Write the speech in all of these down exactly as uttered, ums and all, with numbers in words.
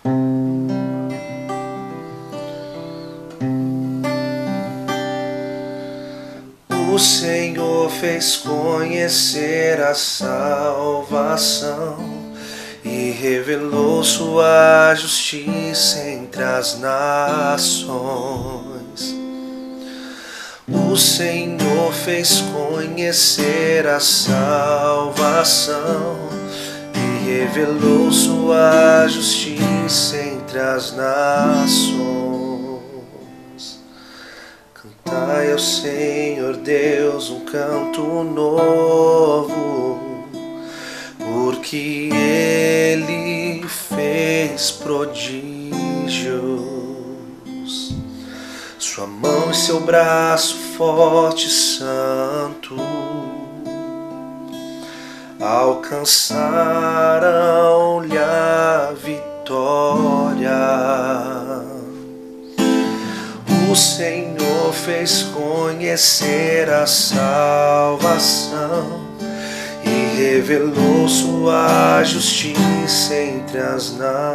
O Senhor fez conhecer a salvação e revelou sua justiça entre as nações. O Senhor fez conhecer a salvação e revelou sua justiça entre as nações. Cantai ao Senhor Deus um canto novo, porque Ele fez prodígios. Sua mão e seu braço forte e santo alcançaram-lhe a vitória. O Senhor fez conhecer a salvação e revelou sua justiça entre as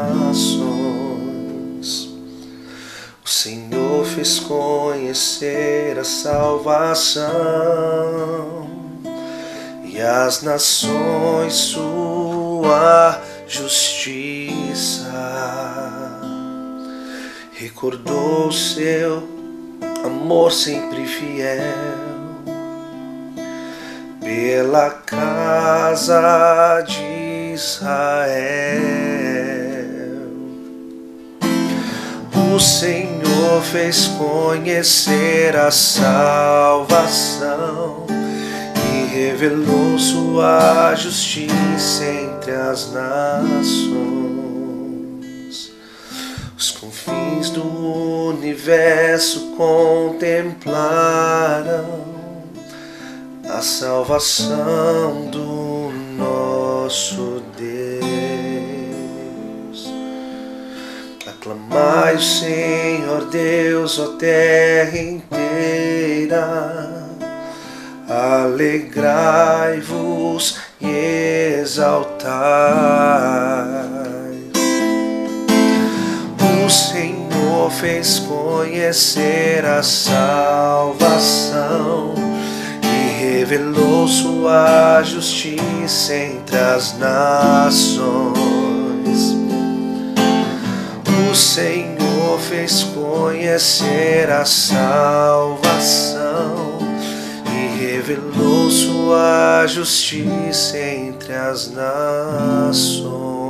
nações. O Senhor fez conhecer a salvação e as nações sua justiça. Recordou seu amor sempre fiel pela casa de Israel. O Senhor fez conhecer a salvação e revelou sua justiça entre as nações. Os confins do universo contemplaram a salvação do nosso Deus. Aclamai o Senhor Deus, ó terra inteira, alegrai-vos e exaltai. O Senhor fez conhecer a salvação e revelou sua justiça entre as nações. O Senhor fez conhecer a salvação e revelou sua justiça entre as nações.